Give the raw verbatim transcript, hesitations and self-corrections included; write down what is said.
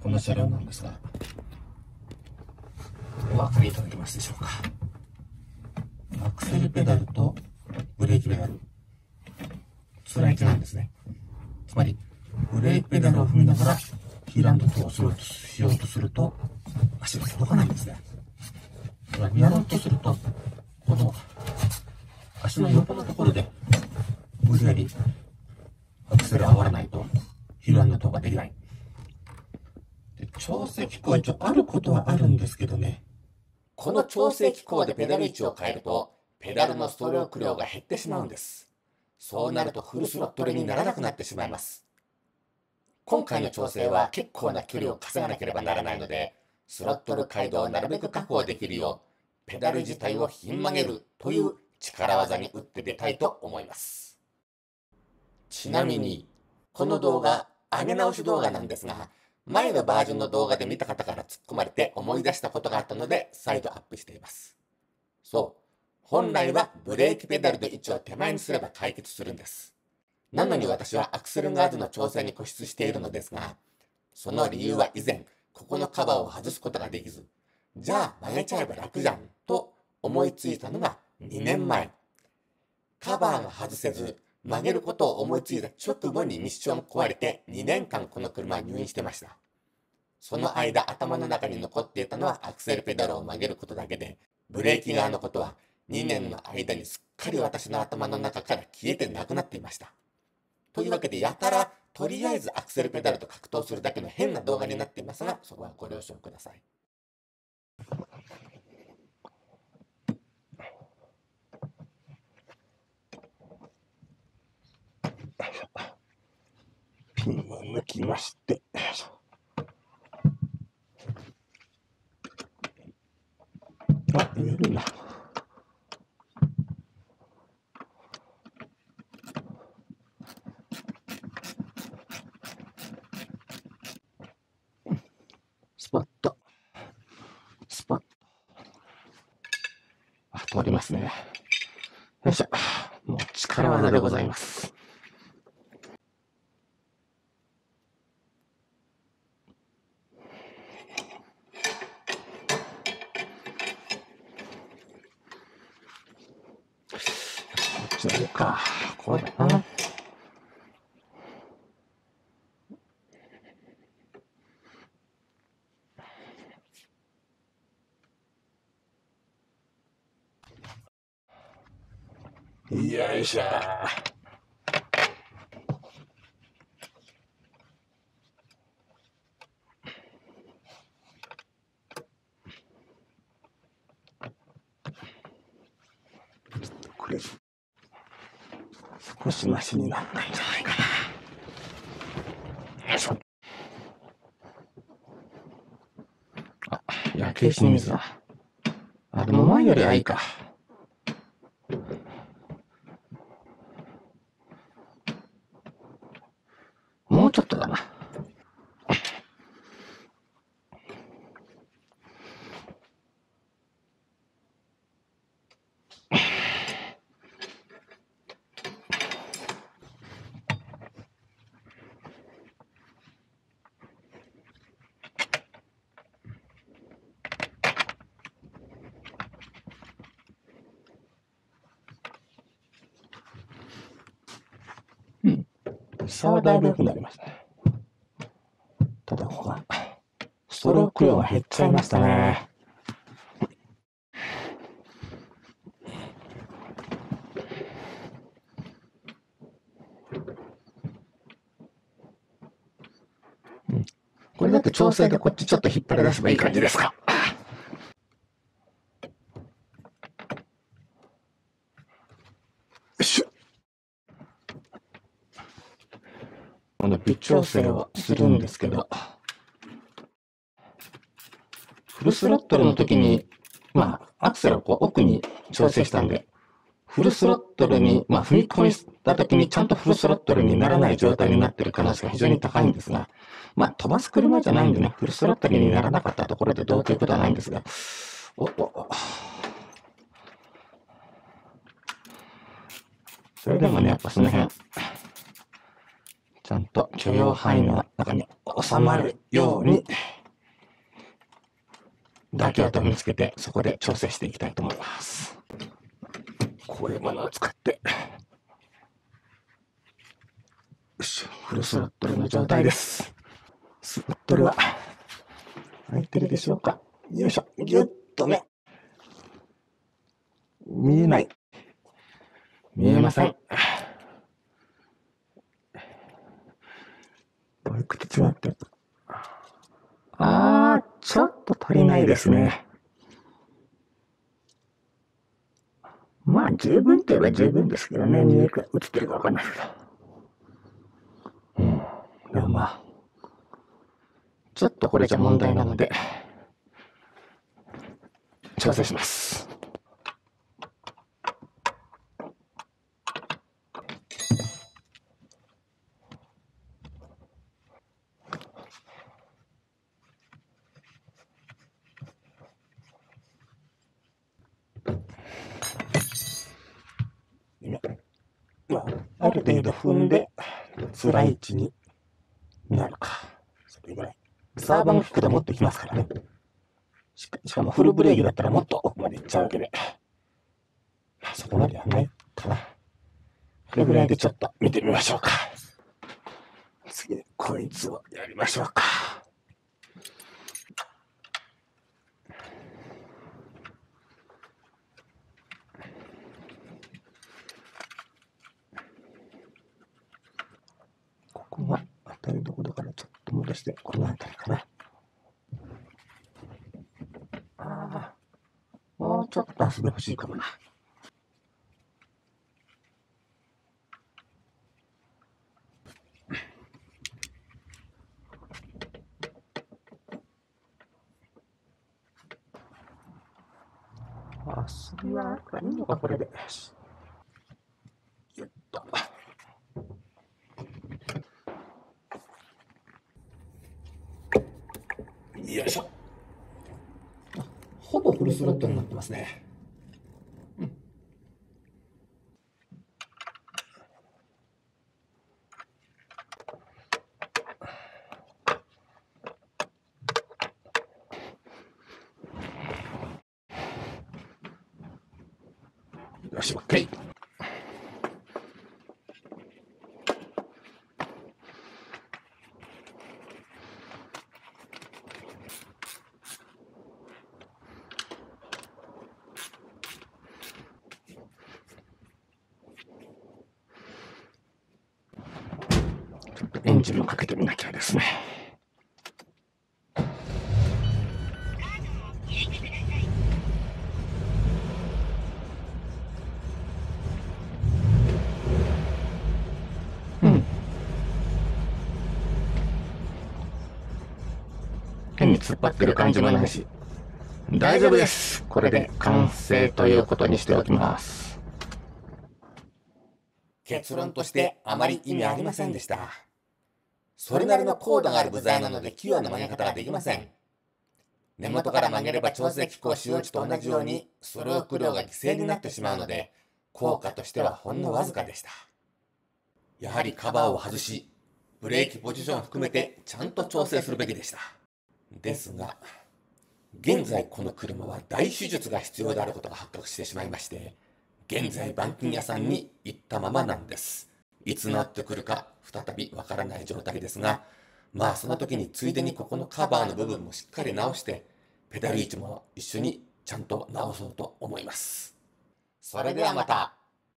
この車両なんですが、お分かりいただけますでしょうか。アクセルペダルとブレーキペダル、スライチなんですね。つまり、ブレーキペダルを踏みながらヒールアンドトーをするしようとすると、足が届かないんですね。だからやろうとすると、この足の横のところで無理やりアクセルを上がらないとヒールアンドトーができない。で、調整機構は一応あることはあるんですけどね。 この調整機構でペダル位置を変えると、ペダルのストローク量が減ってしまうんです。そうなるとフルスロットルにならなくなってしまいます。今回の調整は結構な距離を稼がなければならないので、スロットル回路をなるべく確保できるよう、ペダル自体をひん曲げるという力技に打って出たいと思います。ちなみに、この動画、上げ直し動画なんですが、前のバージョンの動画で見た方から突っ込まれて思い出したことがあったので再度アップしています。そう、本来はブレーキペダルの位置を手前にすれば解決するんです。なのに私はアクセルガードの調整に固執しているのですが、その理由は以前、ここのカバーを外すことができず、じゃあ曲げちゃえば楽じゃんと思いついたのがにねんまえ。カバーが外せず、曲げることを思いついた直後にミッション壊れてにねんかんこの車は入院してました。その間頭の中に残っていたのはアクセルペダルを曲げることだけで、ブレーキ側のことはにねんの間にすっかり私の頭の中から消えてなくなっていました。というわけでやたらとりあえずアクセルペダルと格闘するだけの変な動画になっていますが、そこはご了承ください。 ピンを抜きまして、あ、緩いな。スパッと。スパッと。あ、通りますね。よいしょ。もう力技でございます。こっちの方か。こうだな。よいしょ。これ少しマシになったんじゃないかな。よいしょ。あ、焼け石の水だ。あ、でも前よりはいいか。もうちょっとだな。うん。差はだいぶ良くなりましたね。ただ、ここが、ストローク量が減っちゃいましたね。うん。これだと調整でこっちちょっと引っ張り出せばいい感じですか。この微調整をするんですけど、フルスロットルの時に、まあ、アクセルをこう奥に調整したんで、フルスロットルに、まあ、踏み込みた時にちゃんとフルスロットルにならない状態になっている可能性が非常に高いんですが、まあ、飛ばす車じゃないんでね、フルスロットルにならなかったところでどうということはないんですが、お、お、お。それでもね、やっぱその辺、 ちゃんと許容範囲の中に収まるように妥協点を見つけて、そこで調整していきたいと思います。こういうものを使って、よし、フルスロットルの状態です。スロットルは開いてるでしょうか。よいしょ、ぎゅっとね。見えない。見えません。どういう口違ってる？あー、ちょっと足りないですね。まあ、十分といえば十分ですけどね。見えるか映ってるかわかんないけど。うん。でもまあ、ちょっとこれじゃ問題なので、調整します。まあ、ある程度踏んで、辛い位置になるか。それぐらい。サーバーの引くと持ってきますからね。しか、しかもフルブレーキだったらもっと奥まで行っちゃうわけで。まあ、そこまではないかな。これぐらいでちょっと見てみましょうか。次にこいつをやりましょうか。ここは当たりどころからちょっと戻して、この辺りかな。ああ、もうちょっと遊んでほしいかもな。あ、それはいいのか、これで。よっと。よいしょ。ほぼフルスロットになってますね。うん。よし、OK。ちょっとエンジンもかけてみなきゃですね。うん。変に突っ張ってる感じもないし、大丈夫です。これで完成ということにしておきます。 結論としてあまり意味ありませんでした。それなりの高度がある部材なので器用な曲げ方ができません。根元から曲げれば調整機構使用値と同じようにストローク量が犠牲になってしまうので、効果としてはほんのわずかでした。やはりカバーを外し、ブレーキポジションを含めてちゃんと調整するべきでした。ですが、現在この車は大手術が必要であることが発覚してしまいまして、現在板金屋さんに行ったままなんです。いつなってくるか再びわからない状態ですが、まあその時についでにここのカバーの部分もしっかり直して、ペダル位置も一緒にちゃんと直そうと思います。それではまた。